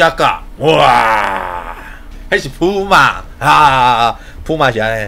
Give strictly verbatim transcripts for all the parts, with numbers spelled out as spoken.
加嘎，哇，还是普马啊，普马是安尼。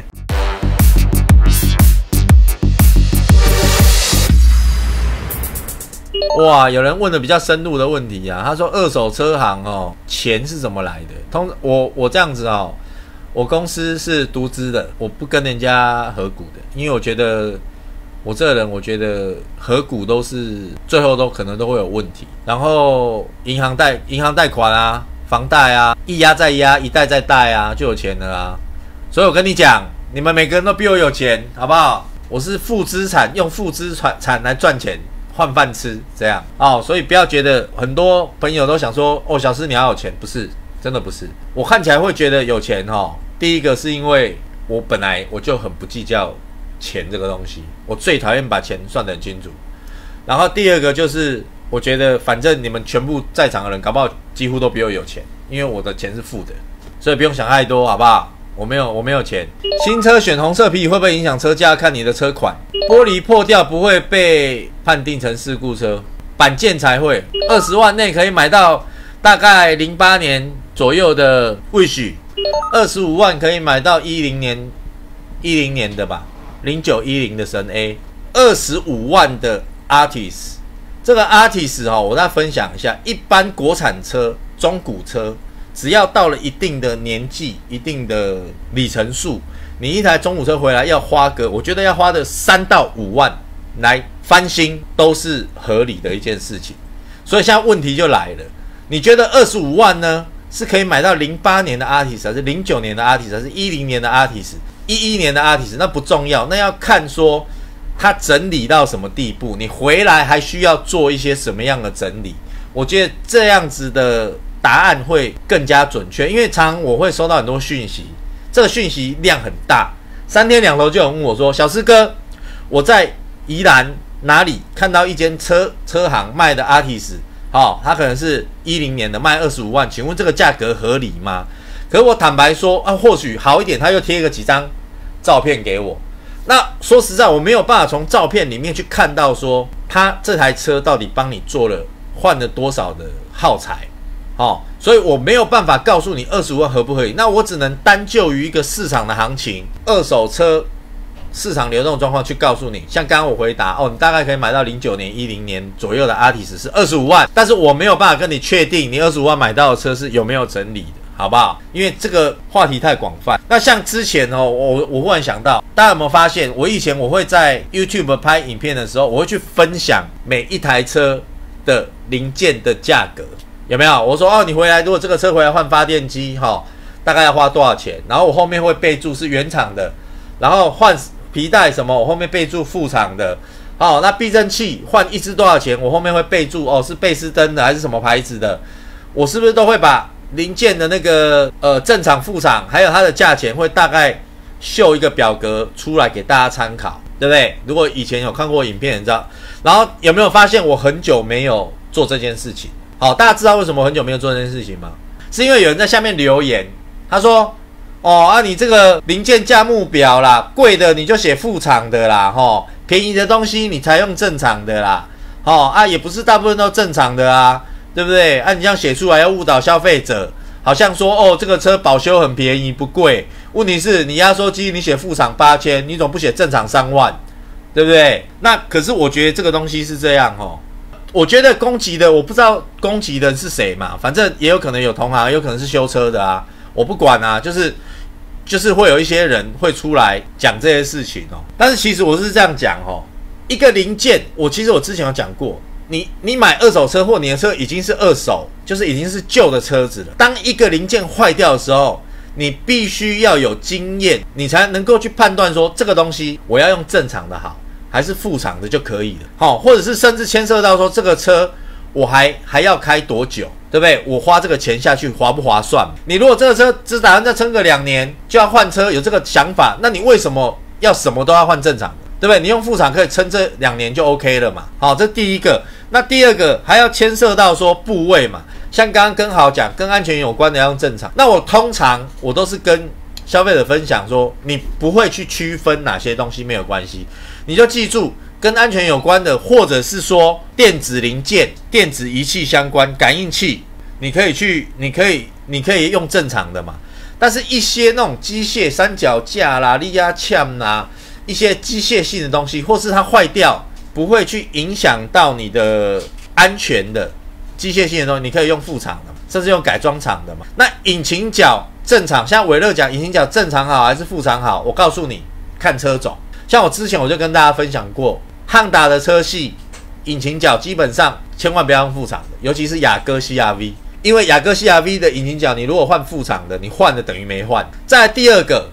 哇，有人问的比较深入的问题啊，他说二手车行哦，钱是怎么来的？通我我这样子哦，我公司是独资的，我不跟人家合股的，因为我觉得我这个人，我觉得合股都是最后都可能都会有问题。然后银行贷银行贷款啊，房贷啊，一压再压，一贷再贷啊，就有钱了啊。所以我跟你讲，你们每个人都比我有钱，好不好？我是负资产，用负资产来赚钱。换饭吃，这样哦，所以不要觉得很多朋友都想说哦，小施你好有钱，不是，真的不是。我看起来会觉得有钱哦，第一个是因为我本来我就很不计较钱这个东西，我最讨厌把钱算得很清楚。然后第二个就是我觉得反正你们全部在场的人搞不好几乎都比我有钱，因为我的钱是负的，所以不用想太多，好不好？我没有，我没有钱。新车选红色皮会不会影响车价？看你的车款。玻璃破掉不会被判定成事故车，板件才会。二十万内可以买到大概零八年左右的 Wish， 二十五万可以买到一零年一零年的吧，零九一零的神 A， 二十五万的 Artis。这个 Artis 哦，我再分享一下，一般国产车、中古车。只要到了一定的年纪、一定的里程数，你一台中古车回来要花个，我觉得要花的三到五万来翻新，都是合理的一件事情。所以现在问题就来了，你觉得二十五万呢，是可以买到零八年的 Artis， 还是零九年的 Artis， 还是一零年的 Artis， 一一年的 Artis？ 那不重要，那要看说它整理到什么地步，你回来还需要做一些什么样的整理。我觉得这样子的答案会更加准确，因为常常我会收到很多讯息，这个讯息量很大，三天两头就有人问我说：“小施哥，我在宜兰哪里看到一间车车行卖的 Artis， 哦，它可能是一零年的，卖二十五万，请问这个价格合理吗？”可是我坦白说啊，或许好一点，他又贴个几张照片给我。那说实在，我没有办法从照片里面去看到说他这台车到底帮你做了换了多少的耗材。哦，所以我没有办法告诉你二十五万合不合理，那我只能单就于一个市场的行情、二手车市场流动状况去告诉你。像刚刚我回答哦，你大概可以买到零九年、一零年左右的 Artis 是二十五万，但是我没有办法跟你确定你二十五万买到的车是有没有整理的，好不好？因为这个话题太广泛。那像之前哦，我我忽然想到，大家有没有发现，我以前我会在 YouTube 拍影片的时候，我会去分享每一台车的零件的价格。有没有？我说哦，你回来如果这个车回来换发电机，哈、哦，大概要花多少钱？然后我后面会备注是原厂的，然后换皮带什么，我后面备注副厂的。哦，那避震器换一支多少钱？我后面会备注哦，是贝斯登的还是什么牌子的？我是不是都会把零件的那个呃正厂、副厂，还有它的价钱，会大概秀一个表格出来给大家参考，对不对？如果以前有看过影片，你知道。然后有没有发现我很久没有做这件事情？好，大家知道为什么我很久没有做这件事情吗？是因为有人在下面留言，他说：“哦啊，你这个零件价目表啦，贵的你就写副厂的啦，吼，便宜的东西你才用正厂的啦，吼啊，也不是大部分都正厂的啊，对不对？啊，你这样写出来要误导消费者，好像说哦，这个车保修很便宜不贵，问题是你压缩机你写副厂八千，你总不写正厂三万，对不对？那可是我觉得这个东西是这样吼。”我觉得攻击的，我不知道攻击的是谁嘛，反正也有可能有同行，有可能是修车的啊，我不管啊，就是就是会有一些人会出来讲这些事情哦。但是其实我是这样讲哦，一个零件，我其实我之前有讲过，你你买二手车或你的车已经是二手，就是已经是旧的车子了。当一个零件坏掉的时候，你必须要有经验，你才能够去判断说这个东西我要用正常的好。还是副厂的就可以了，好，或者是甚至牵涉到说这个车我还还要开多久，对不对？我花这个钱下去划不划算？你如果这个车只打算再撑个两年就要换车，有这个想法，那你为什么要什么都要换正厂的，对不对？你用副厂可以撑这两年就 OK 了嘛。好，这第一个。那第二个还要牵涉到说部位嘛，像刚刚跟好讲跟安全有关的要用正厂。那我通常我都是跟消费者分享说，你不会去区分哪些东西没有关系。你就记住跟安全有关的，或者是说电子零件、电子仪器相关、感应器， 你可以去，你可以，你可以用正常的嘛。但是一些那种机械三脚架啦、力压枪啦，一些机械性的东西，或是它坏掉，不会去影响到你的安全的机械性的东西，你可以用副厂的，甚至用改装厂的嘛。那引擎角正常，像伟乐讲引擎角正常好还是副厂好？我告诉你，看车种。像我之前我就跟大家分享过，汉达的车系引擎角基本上千万不要用副厂的，尤其是雅阁 C R V。因为雅阁 C R V 的引擎角，你如果换副厂的，你换的等于没换。再来第二个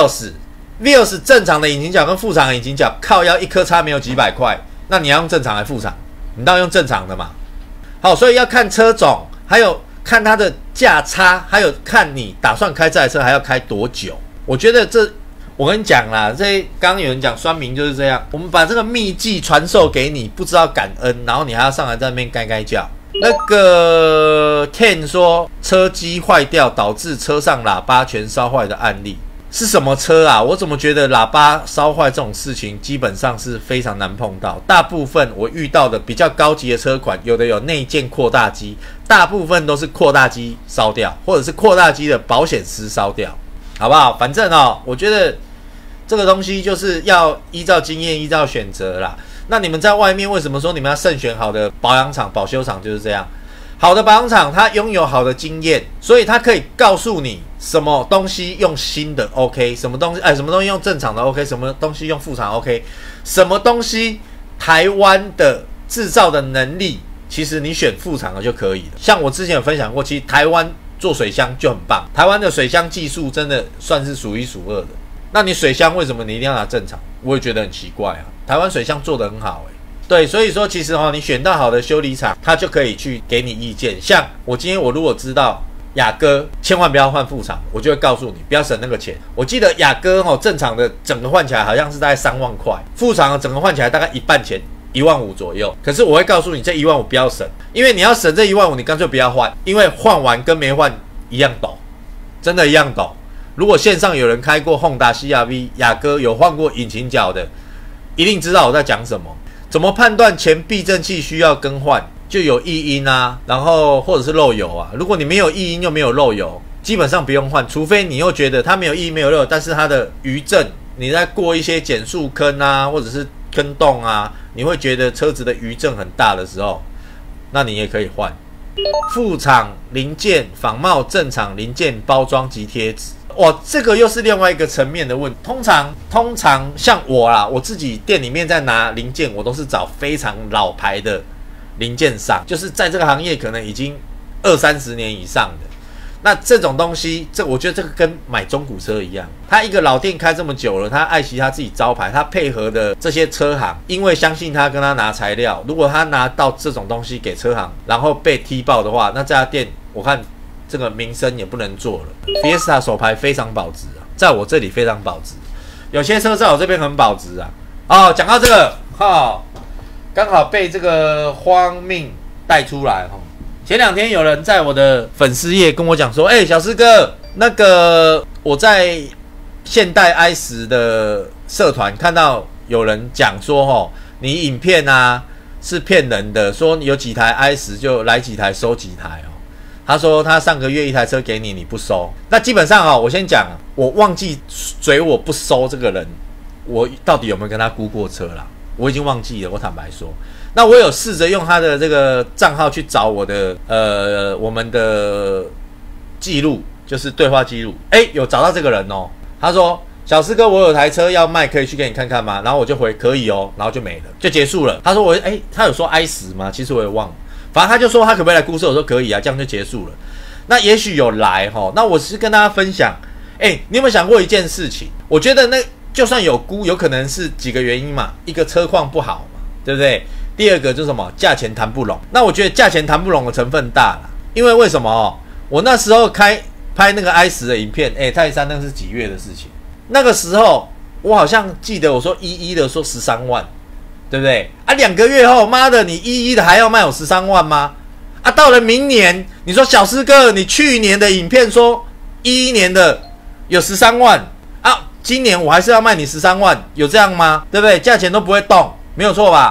Vios，Vios 正常的引擎角跟副厂的引擎角靠腰一颗差没有几百块，那你要用正常还是副厂？你当然用正常的嘛。好，所以要看车种，还有看它的价差，还有看你打算开这台车还要开多久。我觉得这，我跟你讲啦，这刚刚有人讲酸民就是这样，我们把这个秘技传授给你，不知道感恩，然后你还要上来在那边该该叫。那个 Ken 说车机坏掉导致车上喇叭全烧坏的案例是什么车啊？我怎么觉得喇叭烧坏这种事情基本上是非常难碰到，大部分我遇到的比较高级的车款，有的有内建扩大机，大部分都是扩大机烧掉，或者是扩大机的保险丝烧掉，好不好？反正哦，我觉得这个东西就是要依照经验依照选择啦。那你们在外面为什么说你们要慎选好的保养厂、保修厂？就是这样，好的保养厂它拥有好的经验，所以它可以告诉你什么东西用新的 OK， 什么东西哎，什么东西用正常的 OK， 什么东西用副厂 OK， 什么东西台湾的制造的能力，其实你选副厂的就可以了。像我之前有分享过，其实台湾做水箱就很棒，台湾的水箱技术真的算是数一数二的。那你水箱为什么你一定要拿正厂？我也觉得很奇怪啊。台湾水箱做得很好、欸、对，所以说其实哦，你选到好的修理厂，他就可以去给你意见。像我今天我如果知道雅阁千万不要换副厂，我就会告诉你不要省那个钱。我记得雅阁哦，正常的整个换起来好像是大概三万块，副厂的整个换起来大概一半钱，一万五左右。可是我会告诉你这一万五不要省，因为你要省这一万五，你干脆不要换，因为换完跟没换一样陡，真的一样陡。如果线上有人开过 Honda C R V 雅阁有换过引擎角的，一定知道我在讲什么。怎么判断前避震器需要更换？就有异音啊，然后或者是漏油啊。如果你没有异音又没有漏油，基本上不用换，除非你又觉得它没有异音没有漏油，但是它的余震，你在过一些减速坑啊，或者是坑洞啊，你会觉得车子的余震很大的时候，那你也可以换。副厂零件仿冒正厂零件包装及贴纸。哇，这个又是另外一个层面的问题。通常，通常像我啦，我自己店里面在拿零件，我都是找非常老牌的零件商，就是在这个行业可能已经二三十年以上的。那这种东西，这我觉得这个跟买中古车一样，他一个老店开这么久了，他爱惜他自己招牌，他配合的这些车行，因为相信他跟他拿材料，如果他拿到这种东西给车行，然后被踢爆的话，那这家店我看这个名声也不能做了。Fiesta 手牌非常保值啊，在我这里非常保值，有些车在我这边很保值啊。哦，讲到这个，哈，刚好被这个荒命带出来哈。前两天有人在我的粉丝页跟我讲说，哎、欸，小师哥，那个我在现代 i 十的社团看到有人讲说，吼，你影片啊是骗人的，说有几台 i 十就来几台收几台哦。他说他上个月一台车给你，你不收。那基本上啊，我先讲，我忘记嘴我不收这个人，我到底有没有跟他估过车啦？我已经忘记了，我坦白说。那我有试着用他的这个账号去找我的呃我们的记录，就是对话记录。哎，有找到这个人哦。他说：“小师哥，我有台车要卖，可以去给你看看吗？”然后我就回可以哦，然后就没了，就结束了。他说我哎，他有说 i 十吗？其实我也忘了。反正他就说他可不可以来估车，我说可以啊，这样就结束了。那也许有来哈，那我是跟大家分享。哎，你有没有想过一件事情？我觉得那就算有估，有可能是几个原因嘛，一个车况不好嘛，对不对？第二个就是什么，价钱谈不拢。那我觉得价钱谈不拢的成分大了，因为为什么哦？我那时候开拍那个 i 十的影片，哎，泰山那是几月的事情？那个时候我好像记得我说一一的说十三万，对不对？啊，两个月后，妈的，你一一的还要卖我十三万吗？啊，到了明年，你说小师哥，你去年的影片说一一年的有十三万啊，今年我还是要卖你十三万，有这样吗？对不对？价钱都不会动，没有错吧？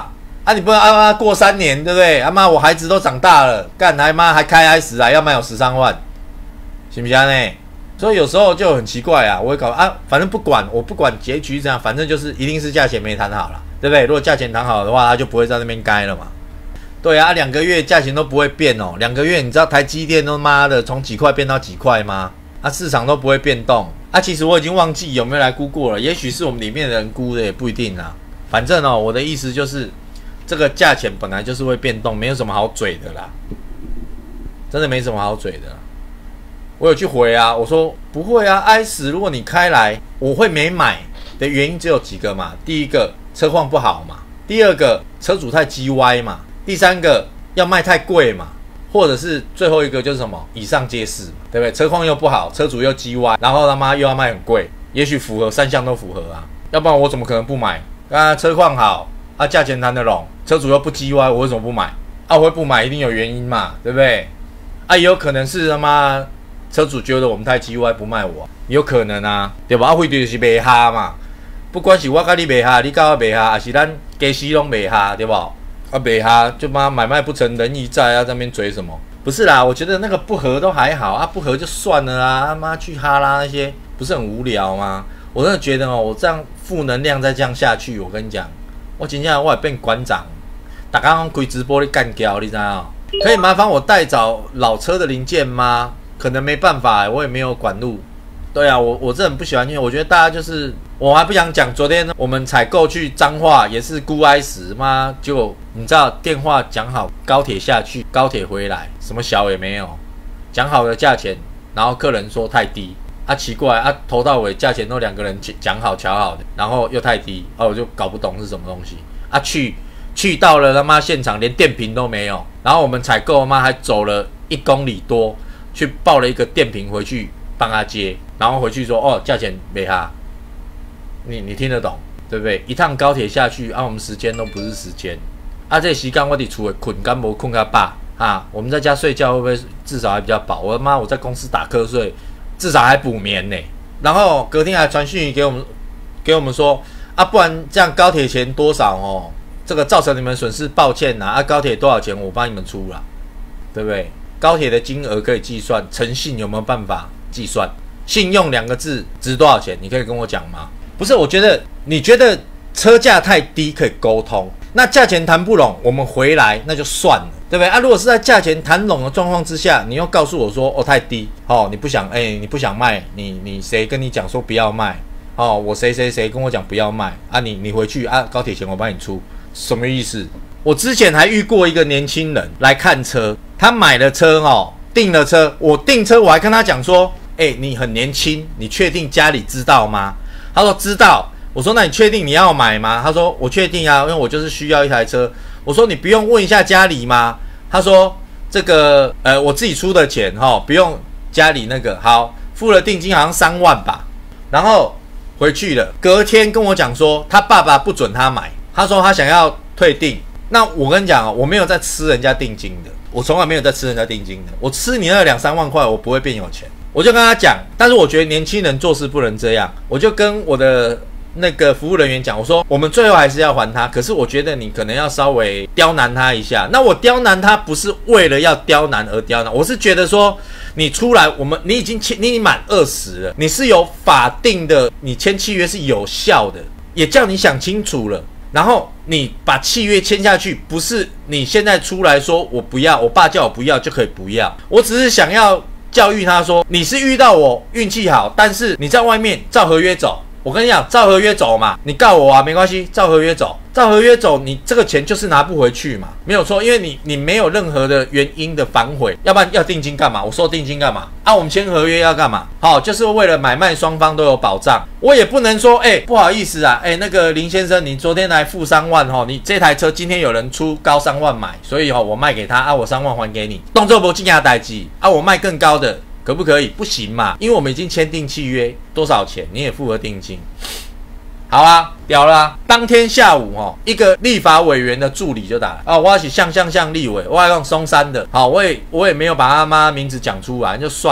啊，你不能啊妈过三年，对不对？啊妈，我孩子都长大了，干还妈还开 I 十啊，要卖有十三万，行不行呢？所以有时候就很奇怪啊，我会搞啊，反正不管我不管结局这样，反正就是一定是价钱没谈好了，对不对？如果价钱谈好的话，他就不会在那边该了嘛。对啊，两个月价钱都不会变哦，两个月你知道台积电都妈的从几块变到几块吗？啊，市场都不会变动啊。其实我已经忘记有没有来估过了，也许是我们里面的人估的，也不一定啊。反正哦，我的意思就是。这个价钱本来就是会变动，没有什么好嘴的啦，真的没什么好嘴的啦。我有去回啊，我说不会啊 ，I 十如果你开来，我会没买的原因只有几个嘛。第一个车况不好嘛，第二个车主太鸡歪嘛，第三个要卖太贵嘛，或者是最后一个就是什么，以上皆是，对不对？车况又不好，车主又鸡歪，然后他妈又要卖很贵，也许符合三项都符合啊，要不然我怎么可能不买？啊，车况好。啊，价钱谈得拢，车主又不叽歪，我为什么不买？啊，我会不买一定有原因嘛，对不对？啊，也有可能是他妈车主觉得我们太叽歪不卖我，有可能啊，对吧？啊，非就是卖哈嘛，不管是我跟你卖哈，你跟我卖哈，还是咱家私拢卖哈，对不？啊，卖哈就妈买卖不成仁义在啊，在那边追什么？不是啦，我觉得那个不合都还好啊，不合就算了啦，他妈去哈拉那些不是很无聊吗？我真的觉得哦，我这样负能量再这样下去，我跟你讲。我今天我也变馆长，大家开直播你干掉，你知道？可以麻烦我带找老车的零件吗？可能没办法，我也没有管路。对啊，我我真的很不喜欢，因为我觉得大家就是，我还不想讲。昨天我们采购去彰化也是估 I 十嘛，结果你知道电话讲好高铁下去，高铁回来，什么小也没有，讲好的价钱，然后客人说太低。啊，奇怪啊，头到尾价钱都两个人讲好瞧好的，然后又太低，啊，我就搞不懂是什么东西啊。去去到了他妈现场，连电瓶都没有，然后我们采购他妈还走了一公里多，去抱了一个电瓶回去帮他接，然后回去说哦，价钱没哈，你你听得懂对不对？一趟高铁下去啊，我们时间都不是时间啊，这时间我伫厝的困干无困个饱啊，我们在家睡觉会不会至少还比较饱？我他妈我在公司打瞌睡。至少还补眠呢，然后隔天还传讯给我们，给我们说啊，不然这样高铁钱多少哦？这个造成你们损失，抱歉呐啊，高铁多少钱我帮你们出啦，对不对？高铁的金额可以计算，诚信有没有办法计算？信用两个字值多少钱？你可以跟我讲吗？不是，我觉得你觉得车价太低可以沟通，那价钱谈不拢，我们回来那就算了。对不对啊？如果是在价钱谈拢的状况之下，你又告诉我说哦太低哦，你不想哎、欸，你不想卖，你你谁跟你讲说不要卖哦？我谁谁谁跟我讲不要卖啊？你你回去啊，高铁钱我帮你出，什么意思？我之前还遇过一个年轻人来看车，他买了车哦，订了车，我订车我还跟他讲说，哎、欸，你很年轻，你确定家里知道吗？他说知道。我说那你确定你要买吗？他说我确定啊，因为我就是需要一台车。我说你不用问一下家里吗？他说这个呃我自己出的钱齁，不用家里那个。好，付了定金好像三万吧，然后回去了。隔天跟我讲说他爸爸不准他买，他说他想要退订。那我跟你讲哦，我没有在吃人家定金的，我从来没有在吃人家定金的。我吃你那两三万块，我不会变有钱。我就跟他讲，但是我觉得年轻人做事不能这样。我就跟我的那个服务人员讲，我说我们最后还是要还他，可是我觉得你可能要稍微刁难他一下。那我刁难他不是为了要刁难而刁难，我是觉得说你出来，我们你已经签，你已经满二十了，你是有法定的，你签契约是有效的，也叫你想清楚了。然后你把契约签下去，不是你现在出来说我不要，我爸叫我不要就可以不要。我只是想要教育他说，你是遇到我运气好，但是你在外面照合约走。我跟你讲，照合约走嘛，你告我啊，没关系，照合约走，照合约走，你这个钱就是拿不回去嘛，没有错，因为你你没有任何的原因的反悔，要不然要定金干嘛？我说定金干嘛？啊，我们签合约要干嘛？好，就是为了买卖双方都有保障。我也不能说，哎、欸，不好意思啊，哎、欸，那个林先生，你昨天来付三万哈，你这台车今天有人出高三万买，所以哈，我卖给他啊，我三万还给你，动作不进下代机啊，我卖更高的。可不可以？不行嘛，因为我们已经签订契约，多少钱你也付了定金。好啊，屌了啊！当天下午哦，一个立法委员的助理就打来啊，我要向向向立委，我要用松山的，好，我也我也没有把他妈名字讲出来，就算了。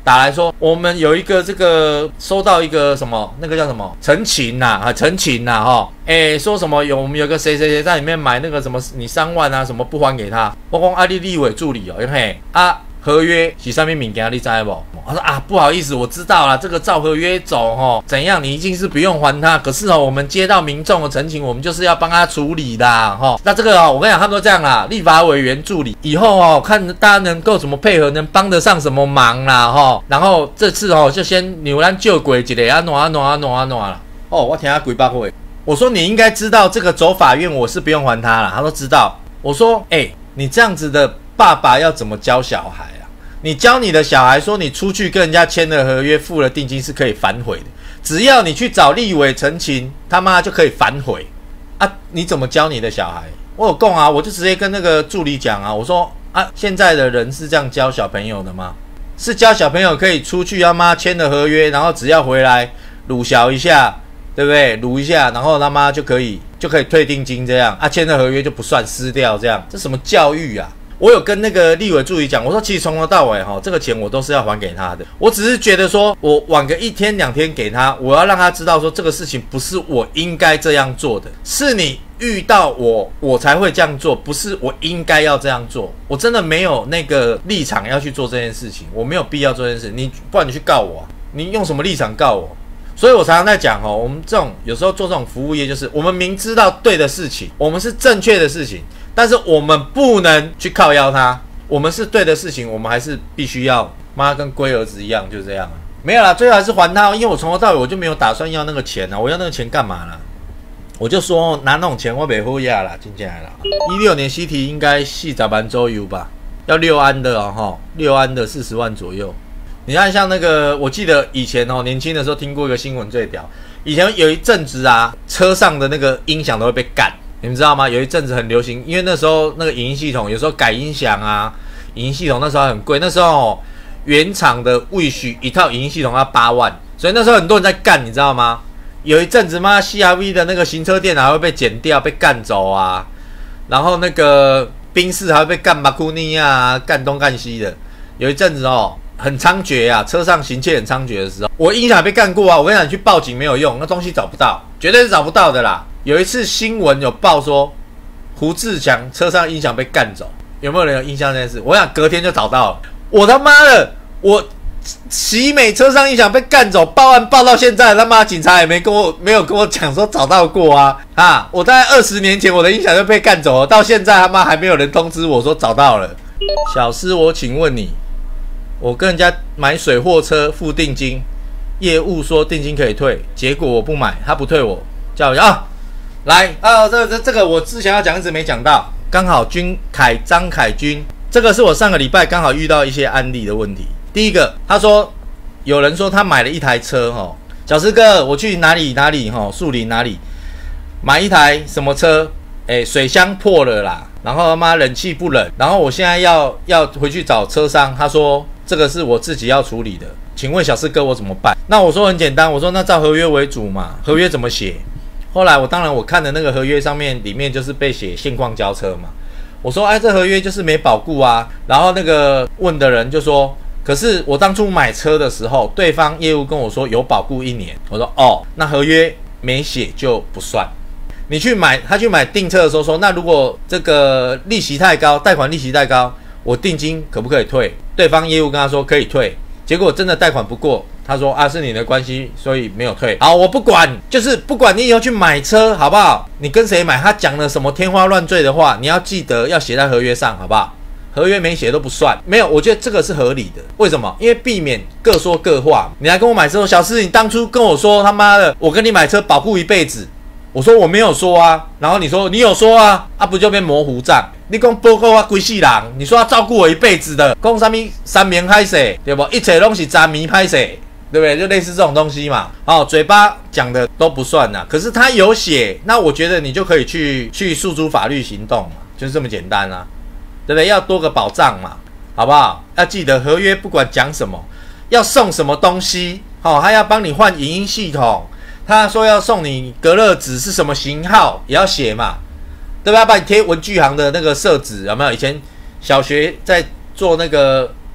打来说，我们有一个这个收到一个什么，那个叫什么陈情呐啊，陈情呐哈，哎说什么有我们有个谁谁谁在里面买那个什么你三万啊什么不还给他，我讲啊你立委助理哦，嘿啊合约是上面物件你知道不？他说啊不好意思，我知道了，这个照合约走哦，怎样你一定是不用还他，可是哦我们接到民众的陈情，我们就是要帮他处理的哈。那这个哦我跟你讲，他们都这样啦，立法委员助理以后哦看大家能够怎么配合，能帮得上什么忙啦哈。然后这次哦就先扭咱救鬼一个啊挪啊挪啊挪啊挪啦。哦我听他鬼八回，我说你应该知道这个走法院我是不用还他啦，他说知道。我说哎、欸、你这样子的爸爸要怎么教小孩？你教你的小孩说，你出去跟人家签了合约，付了定金是可以反悔的。只要你去找立委陈情，他妈就可以反悔啊！你怎么教你的小孩？我有供啊，我就直接跟那个助理讲啊，我说啊，现在的人是这样教小朋友的吗？是教小朋友可以出去他妈签了合约，然后只要回来鲁小一下，对不对？鲁一下，然后他妈就可以就可以退定金这样啊，签了合约就不算撕掉这样，这什么教育啊？我有跟那个立委助理讲，我说其实从头到尾哈，这个钱我都是要还给他的。我只是觉得说，我晚个一天两天给他，我要让他知道说，这个事情不是我应该这样做的，是你遇到我，我才会这样做，不是我应该要这样做。我真的没有那个立场要去做这件事情，我没有必要做这件事。你不然你去告我、啊，你用什么立场告我？所以我常常在讲哦，我们这种有时候做这种服务业，就是我们明知道对的事情，我们是正确的事情。但是我们不能去靠腰他，我们是对的事情，我们还是必须要妈跟龟儿子一样，就这样啊。没有啦，最后还是还他，因为我从头到尾我就没有打算要那个钱啊，我要那个钱干嘛啦？我就说拿那种钱我袂好呀啦，真正啦。一六年西提应该四十万左右吧，要六安的哦哈，六安的四十万左右。你看像那个，我记得以前哦，年轻的时候听过一个新闻最屌，以前有一阵子啊，车上的那个音响都会被干。你们知道吗？有一阵子很流行，因为那时候那个影音系统有时候改音响啊，影音系统那时候很贵，那时候、哦、原厂的 Wish 一套影音系统要八万，所以那时候很多人在干，你知道吗？有一阵子妈 C R V 的那个行车电脑还会被剪掉、被干走啊，然后那个宾士还会被干马库尼啊、干东干西的，有一阵子哦很猖獗啊，车上行窃很猖獗的时候，我音响也被干过啊，我跟你讲，你去报警没有用，那东西找不到，绝对是找不到的啦。有一次新闻有报说胡志强车上音响被干走，有没有人有印象这件事？我想隔天就找到了。我他妈的，我奇美车上音响被干走，报案报到现在，他妈警察也没跟我没有跟我讲说找到过啊啊！我大概二十年前我的音响就被干走了，到现在他妈还没有人通知我说找到了。小师，我请问你，我跟人家买水货车付定金，业务说定金可以退，结果我不买，他不退我，叫我啊！来啊，这这这个我之前要讲一直没讲到，刚好君凯张凯君，这个是我上个礼拜刚好遇到一些案例的问题。第一个，他说有人说他买了一台车哈，小师哥，我去哪里哪里哈，树林哪里买一台什么车？哎，水箱破了啦，然后他妈冷气不冷，然后我现在要要回去找车商，他说这个是我自己要处理的，请问小师哥我怎么办？那我说很简单，我说那照合约为主嘛，合约怎么写？后来我当然我看的那个合约上面里面就是被写现况交车嘛，我说哎这合约就是没保固啊，然后那个问的人就说，可是我当初买车的时候，对方业务跟我说有保固一年，我说哦那合约没写就不算。你去买他去买订车的时候说，那如果这个利息太高，贷款利息太高，我定金可不可以退？对方业务跟他说可以退，结果真的贷款不过，他说啊是你的关系，所以没有退。好，我不管，就是不管你以后去买车好不好？你跟谁买，他讲了什么天花乱坠的话，你要记得要写在合约上，好不好？合约没写都不算。没有，我觉得这个是合理的。为什么？因为避免各说各话。你来跟我买车，小师，你当初跟我说他妈的，我跟你买车保护一辈子。我说我没有说啊，然后你说你有说啊，啊不就变模糊账？你讲报告我规世人，你说要照顾我一辈子的，讲什么三眠拍摄，对不？一切都是渣迷拍摄，对不对？就类似这种东西嘛。哦，嘴巴讲的都不算呐，可是他有写，那我觉得你就可以去去诉诸法律行动嘛，就是这么简单啊，对不对？要多个保障嘛，好不好？要记得合约不管讲什么，要送什么东西，哦，他要帮你换影音系统。他说要送你隔热纸是什么型号，也要写嘛，对吧？要帮你贴文具行的那个色纸，有没有？以前小学在做那个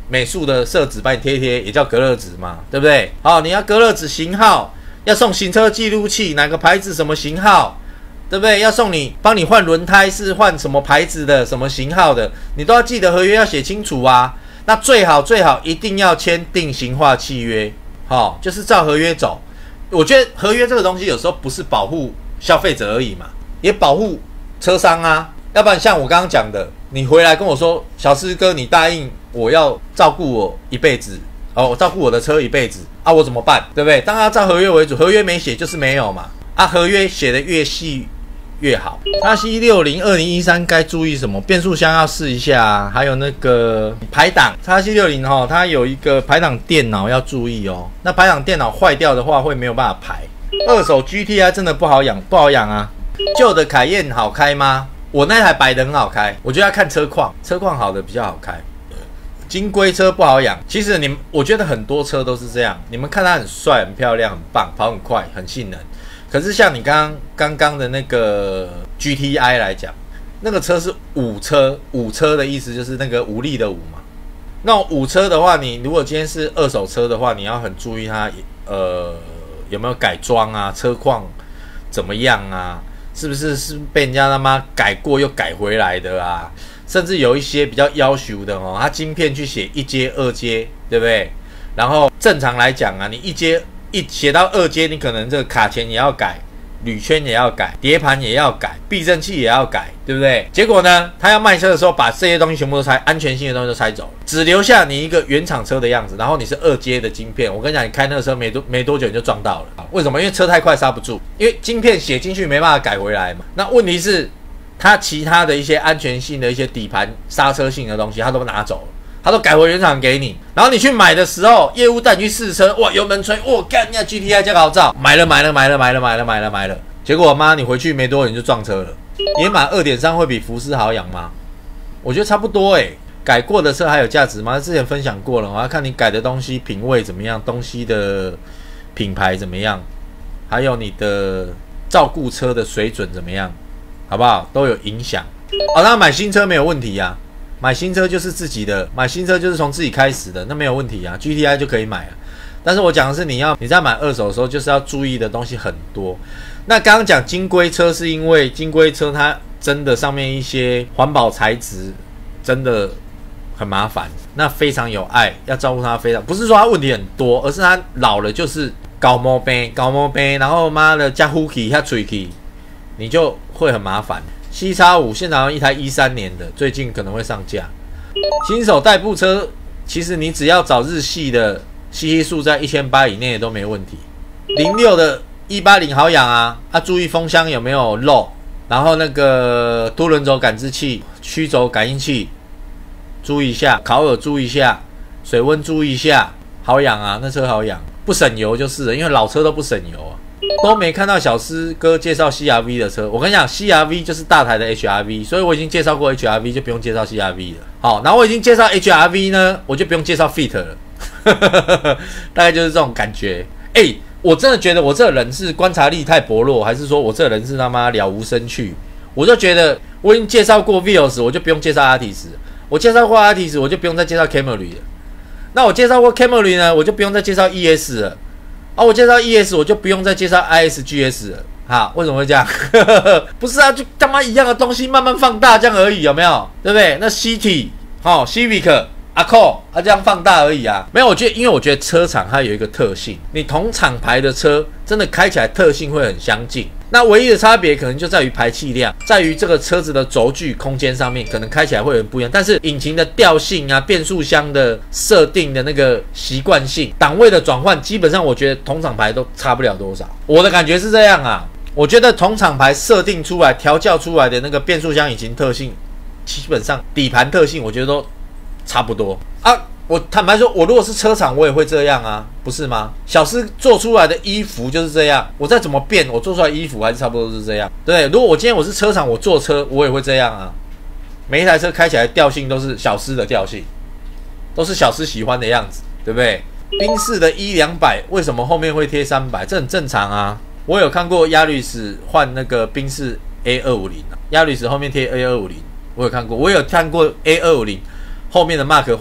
美术的色纸帮你贴一贴，也叫隔热纸嘛，对不对？好，你要隔热纸型号，要送行车记录器，哪个牌子什么型号，对不对？要送你帮你换轮胎是换什么牌子的，什么型号的，你都要记得合约要写清楚啊。那最好最好一定要签定型化契约，好、哦，就是照合约走。我觉得合约这个东西有时候不是保护消费者而已嘛，也保护车商啊。要不然像我刚刚讲的，你回来跟我说，小师哥，你答应我要照顾我一辈子，哦，我照顾我的车一辈子啊，我怎么办？对不对？当然要照合约为主，合约没写就是没有嘛。啊，合约写的越细越好。叉 C 六零二零一三该注意什么？变速箱要试一下、啊，还有那个排档。叉 C 六零 哈，它有一个排档电脑要注意哦。那排档电脑坏掉的话，会没有办法排。二手 G T I 真的不好养，不好养啊。旧的凯宴好开吗？我那台白的很好开，我觉得要看车况，车况好的比较好开。金龟车不好养，其实你们，我觉得很多车都是这样。你们看它很帅、很漂亮、很棒，跑很快、很性能。可是像你刚刚刚刚的那个 G T I 来讲，那个车是五车，五车的意思就是那个武力的武嘛。那种五车的话，你如果今天是二手车的话，你要很注意它呃有没有改装啊，车况怎么样啊。是不是是被人家他妈改过又改回来的啊？甚至有一些比较要求的哦，它晶片去写一阶、二阶，对不对？然后正常来讲啊，你一阶一写到二阶，你可能这个卡钳也要改，铝圈也要改，碟盘也要改，避震器也要改，对不对？结果呢，他要卖车的时候，把这些东西全部都拆，安全性的东西都拆走了，只留下你一个原厂车的样子。然后你是二阶的晶片，我跟你讲，你开那个车没多没多久你就撞到了。为什么？因为车太快刹不住，因为晶片写进去没办法改回来嘛。那问题是，它其他的一些安全性的一些底盘、刹车性的东西，它都拿走了，它都改回原厂给你。然后你去买的时候，业务带你去试车，哇，油门吹，哇，干，那 G T I 加个好照，买了买了买了买了买了买了买了。结果妈，你回去没多久你就撞车了。野马 二点三 会比福斯好养吗？我觉得差不多诶、欸。改过的车还有价值吗？之前分享过了，我要看你改的东西品味怎么样，东西的品牌怎么样，还有你的照顾车的水准怎么样，好不好？都有影响。哦，那买新车没有问题啊，买新车就是自己的，买新车就是从自己开始的，那没有问题啊 ，G T I 就可以买了。但是我讲的是你要你在买二手的时候，就是要注意的东西很多。那刚刚讲金龟车，是因为金龟车它真的上面一些环保材质真的很麻烦，那非常有爱，要照顾它非常，不是说它问题很多，而是它老了就是搞毛病，搞毛病，然后妈的加呼气加吹气，你就会很麻烦。C X 五现在好像一台一三年的，最近可能会上架。新手代步车，其实你只要找日系的 C C 数在一千八以内都没问题。零六的一八零好养啊，啊注意风箱有没有漏，然后那个多轮轴感知器、曲轴感应器注意一下，烤耳注意一下，水温注意一下，好养啊，那车好养，不省油就是了，因为老车都不省油啊。都没看到小师哥介绍 C R V 的车，我跟你讲 C R V 就是大台的 H R V， 所以我已经介绍过 H R V， 就不用介绍 C R V 了。好，然后我已经介绍 H R V 呢，我就不用介绍 Fit 了，大概就是这种感觉。哎、欸，我真的觉得我这个人是观察力太薄弱，还是说我这个人是他妈了无生趣？我就觉得我已经介绍过 Vios， 我就不用介绍 Altis， 我介绍过 Altis， 我就不用再介绍 Camry 了。那我介绍过 Camry 呢，我就不用再介绍 E S 了。啊，我介绍 E S， 我就不用再介绍 I S G S 了。哈，为什么会这样？不是啊，就他妈一样的东西慢慢放大这样而已，有没有？对不对？那 City 哦 ，Civic、Accord 啊，这样放大而已啊。没有，我觉得，因为我觉得车厂它有一个特性，你同厂牌的车真的开起来特性会很相近。那唯一的差别可能就在于排气量，在于这个车子的轴距空间上面，可能开起来会有点不一样。但是引擎的调性啊，变速箱的设定的那个习惯性，档位的转换，基本上我觉得同厂牌都差不了多少。我的感觉是这样啊，我觉得同厂牌设定出来、调教出来的那个变速箱引擎特性，基本上底盘特性，我觉得都差不多啊。我坦白说，我如果是车厂，我也会这样啊，不是吗？小师做出来的衣服就是这样，我再怎么变，我做出来的衣服还是差不多是这样。对，如果我今天我是车厂，我做车我也会这样啊。每一台车开起来的调性都是小师的调性，都是小师喜欢的样子，对不对？宾士的一两百为什么后面会贴三百？这很正常啊。我有看过亚律斯换那个宾士 A 二五零，亚律斯后面贴 A 二五零，我有看过。我有看过 A 二五零后面的 Mark 换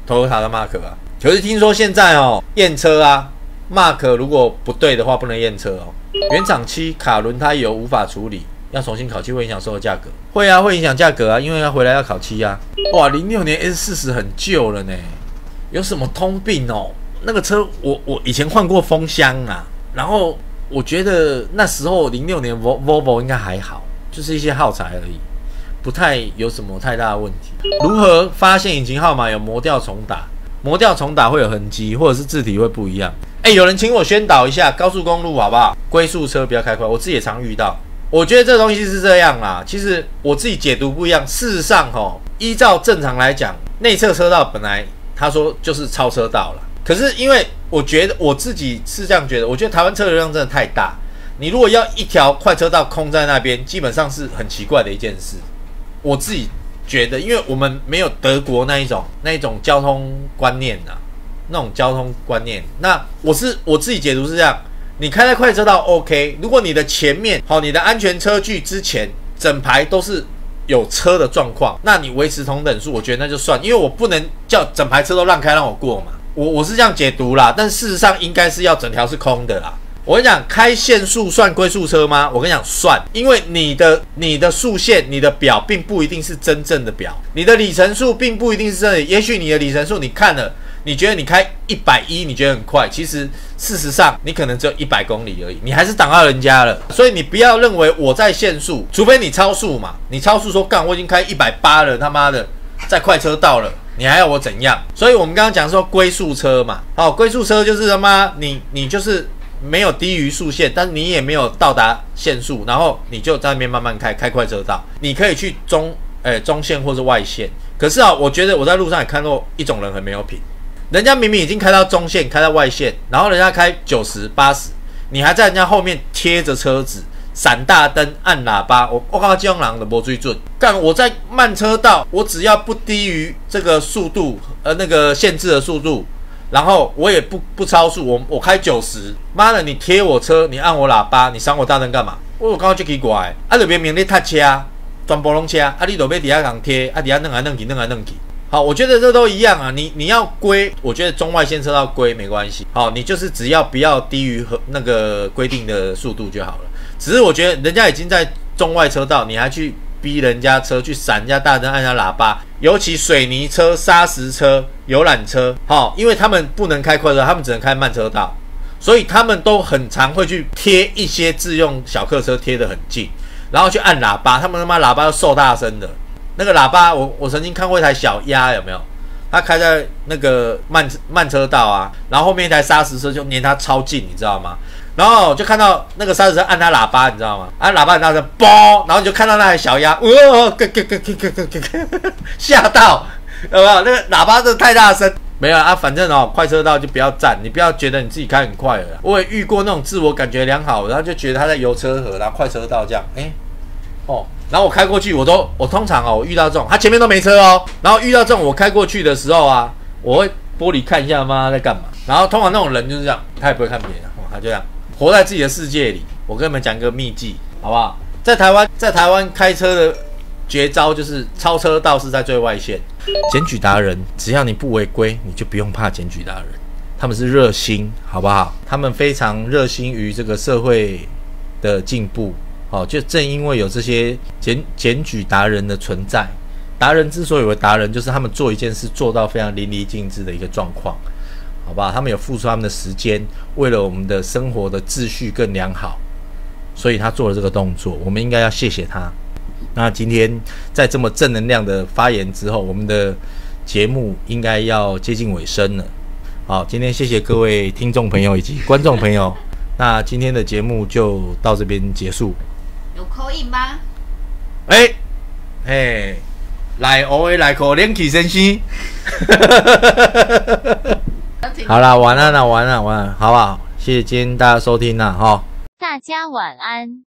Toyota 的 Mark 啊。可是听说现在哦，验车啊 ，Mark 如果不对的话，不能验车哦。原厂漆卡轮胎油无法处理，要重新烤漆会影响售后价格。会啊，会影响价格啊，因为要回来要烤漆啊。哇，零六年 S 四十 很旧了呢，有什么通病哦？那个车我我以前换过风箱啊，然后我觉得那时候零六年 Volvo 应该还好，就是一些耗材而已，不太有什么太大的问题。如何发现引擎号码有磨掉重打？磨掉重打会有痕迹，或者是字体会不一样。哎，有人请我宣导一下高速公路好不好？龟速车不要开快，我自己也常遇到。我觉得这东西是这样啦，其实我自己解读不一样。事实上齁，依照正常来讲，内侧车道本来他说就是超车道了。可是因为我觉得我自己是这样觉得，我觉得台湾车流量真的太大，你如果要一条快车道空在那边，基本上是很奇怪的一件事。我自己觉得，因为我们没有德国那一种那一种交通观念啊，那种交通观念。那我是我自己解读是这样。你开在快车道 OK， 如果你的前面好，你的安全车距之前整排都是有车的状况，那你维持同等数，我觉得那就算，因为我不能叫整排车都让开让我过嘛，我我是这样解读啦，但事实上应该是要整条是空的啦。我跟你讲，开限速算龟速车吗？我跟你讲算，因为你的你的速限，你的表并不一定是真正的表，你的里程数并不一定是真的，也许你的里程数你看了。你觉得你开一百一十，你觉得很快，其实事实上你可能只有一百公里而已，你还是挡到人家了。所以你不要认为我在限速，除非你超速嘛，你超速说干我已经开一百八十了，他妈的在快车道了，你还要我怎样？所以我们刚刚讲说龟速车嘛，好，龟速车就是他妈你你就是没有低于速限，但是你也没有到达限速，然后你就在那边慢慢开开快车道，你可以去中诶、欸、中线或是外线。可是啊，我觉得我在路上也看到一种人很没有品。人家明明已经开到中线，开到外线，然后人家开九十、八十，你还在人家后面贴着车子，闪大灯、按喇叭，我我靠，这种人的没水准。干，我在慢车道，我只要不低于这个速度，呃，那个限制的速度，然后我也不不超速，我我开九十，妈的，你贴我车，你按我喇叭，你闪我大灯干嘛？我刚刚就奇怪，啊，就明明你踏车，全部拢车，啊，你就要底下人贴，啊，底下弄来弄去，弄来弄去。好，我觉得这都一样啊。你你要归，我觉得中外线车道归没关系。好，你就是只要不要低于和那个规定的速度就好了。只是我觉得人家已经在中外车道，你还去逼人家车去闪人家大灯、按人家喇叭，尤其水泥车、砂石车、游览车，好，因为他们不能开快车，他们只能开慢车道，所以他们都很常会去贴一些自用小客车贴得很近，然后去按喇叭，他们他妈喇叭都受大声的。那个喇叭，我我曾经看过一台小鸭，有没有？他开在那个慢慢车道啊，然后后面一台砂石车就黏他超近，你知道吗？然后就看到那个砂石车按他喇叭，你知道吗？按喇叭很大声，嘣，然后你就看到那台小鸭，哇、哦，咯咯咯咯咯咯，吓到，有没有？那个喇叭真的太大声。没有啊，反正哦，快车道就不要站，你不要觉得你自己开很快了。我也遇过那种自我感觉良好，然后就觉得他在油车河，然后快车道这样，哎，哦。然后我开过去，我都我通常哦，我遇到这种，他前面都没车哦。然后遇到这种，我开过去的时候啊，我会玻璃看一下妈在干嘛。然后通常那种人就是这样，他也不会看别人，哦、他就这样活在自己的世界里。我跟你们讲一个秘技，好不好？在台湾，在台湾开车的绝招就是超车道是在最外线。检举达人，只要你不违规，你就不用怕检举达人。他们是热心，好不好？他们非常热心于这个社会的进步。哦，就正因为有这些检检举达人的存在，达人之所以为达人，就是他们做一件事做到非常淋漓尽致的一个状况，好吧？他们有付出他们的时间，为了我们的生活的秩序更良好，所以他做了这个动作，我们应该要谢谢他。那今天在这么正能量的发言之后，我们的节目应该要接近尾声了。好，今天谢谢各位听众朋友以及观众朋友，那今天的节目就到这边结束。 有call in吗？ 哎哎，来偶的来口连起身心。好啦，晚安啦，晚安，晚安，好不好？谢谢今天大家收听啦，哈。 大家晚安。